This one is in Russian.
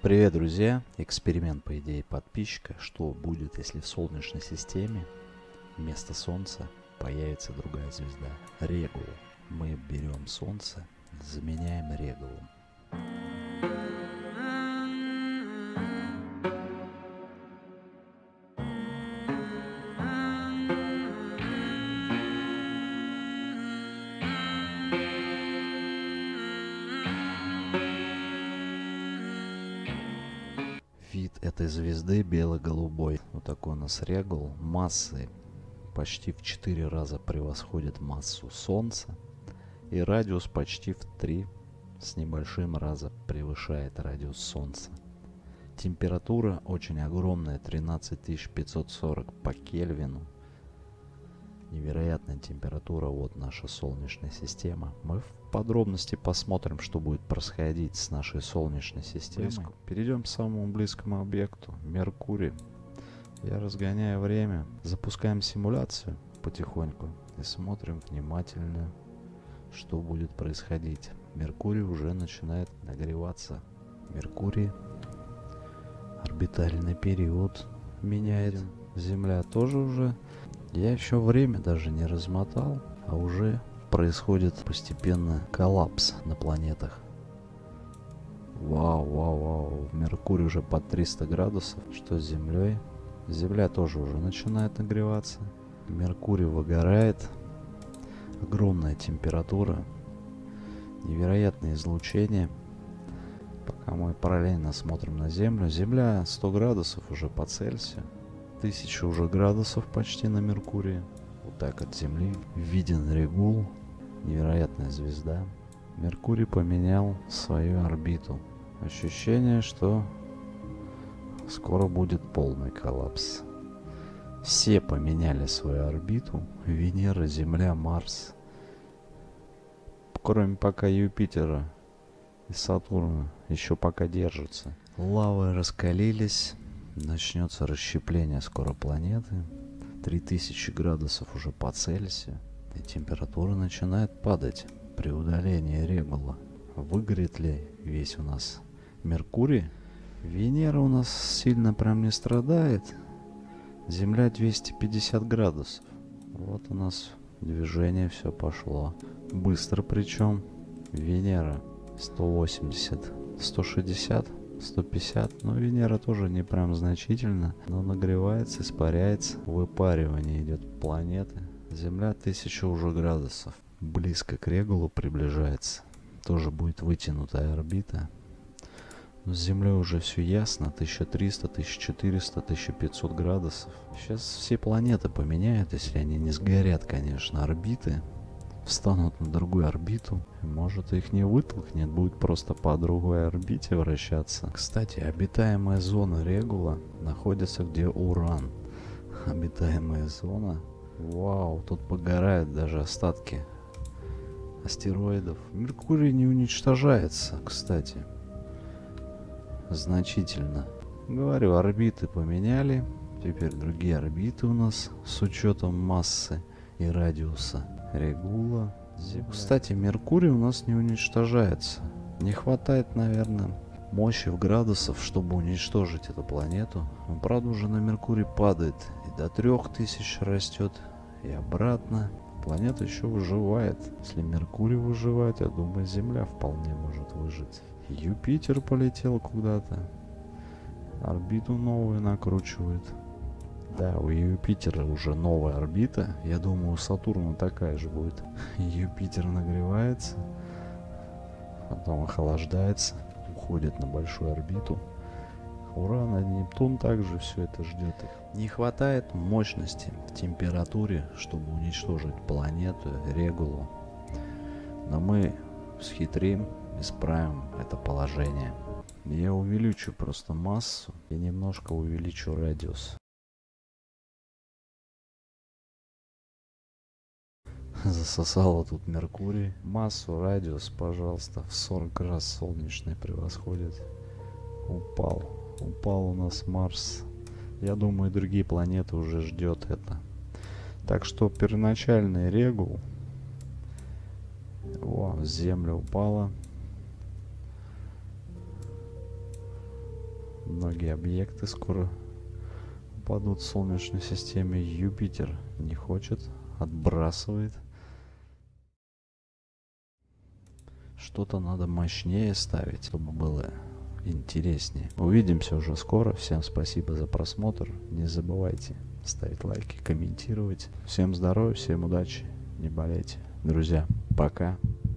Привет, друзья! Эксперимент, по идее, подписчика. Что будет, если в Солнечной системе вместо Солнца появится другая звезда? Регул. Мы берем Солнце, заменяем Регулом. Вид этой звезды бело-голубой. Вот такой у нас Регул. Массы почти в 4 раза превосходит массу Солнца. И радиус почти в 3 с небольшим раза превышает радиус Солнца. Температура очень огромная, 13540 по Кельвину. Невероятная температура, вот наша Солнечная система. Мы в подробности посмотрим, что будет происходить с нашей Солнечной системой. Перейдем к самому близкому объекту, Меркурий. Я разгоняю время, запускаем симуляцию потихоньку и смотрим внимательно, что будет происходить. Меркурий уже начинает нагреваться. Меркурий, орбитальный период меняет. Земля тоже уже. Я еще время даже не размотал, а уже происходит постепенно коллапс на планетах. Вау. Меркурий уже под 300 градусов. Что с Землей? Земля тоже уже начинает нагреваться. Меркурий выгорает. Огромная температура. Невероятное излучение. Пока мы параллельно смотрим на Землю. Земля 100 градусов уже по Цельсию. 1000 уже градусов почти на Меркурии. Вот так от Земли виден Регул. Невероятная звезда. Меркурий поменял свою орбиту. Ощущение, что скоро будет полный коллапс. Все поменяли свою орбиту. Венера, Земля, Марс. Кроме пока Юпитера и Сатурна еще пока держатся. Лавы раскалились. Начнется расщепление скоро планеты. 3000 градусов уже по Цельсию. И температура начинает падать при удалении Регула. Выгорит ли весь у нас Меркурий? Венера у нас сильно прям не страдает. Земля 250 градусов. Вот у нас движение все пошло. Быстро причем. Венера 180, 160. 150, но Венера тоже не прям значительно, но нагревается, испаряется, выпаривание идет планеты. Земля 1000 уже градусов, близко к Регулу приближается, тоже будет вытянутая орбита. Но с Землей уже все ясно, 1300, 1400, 1500 градусов. Сейчас все планеты поменяют, если они не сгорят, конечно, орбиты. Встанут на другую орбиту. Может, их не вытолкнет, будет просто по другой орбите вращаться. Кстати, обитаемая зона Регула находится где Уран. Обитаемая зона. Вау, тут погорают даже остатки астероидов. Меркурий не уничтожается, кстати. Значительно. Говорю, орбиты поменяли. Теперь другие орбиты у нас с учетом массы и радиуса Регула. Кстати, Меркурий у нас не уничтожается. Не хватает, наверное, мощи в градусов, чтобы уничтожить эту планету. Он, правда, уже на Меркурий падает. И до 3000 растет, и обратно. Планета еще выживает. Если Меркурий выживает, я думаю, Земля вполне может выжить. Юпитер полетел куда-то. Орбиту новую накручивает. Да, у Юпитера уже новая орбита. Я думаю, у Сатурна такая же будет. Юпитер нагревается, потом охлаждается, уходит на большую орбиту. Уран и Нептун также все это ждет их. Не хватает мощности в температуре, чтобы уничтожить планету Регулу. Но мы схитрим, исправим это положение. Я увеличу просто массу и немножко увеличу радиус. Засосало тут Меркурий. Массу, радиус, пожалуйста, в 40 раз солнечный превосходит. Упал у нас Марс. Я думаю, другие планеты уже ждет это. Так что первоначальный Регул. О, Земля упала. Многие объекты скоро упадут в Солнечной системе. Юпитер не хочет, отбрасывает. Что-то надо мощнее ставить, чтобы было интереснее. Увидимся уже скоро. Всем спасибо за просмотр. Не забывайте ставить лайки, комментировать. Всем здоровья, всем удачи. Не болейте. Друзья, пока.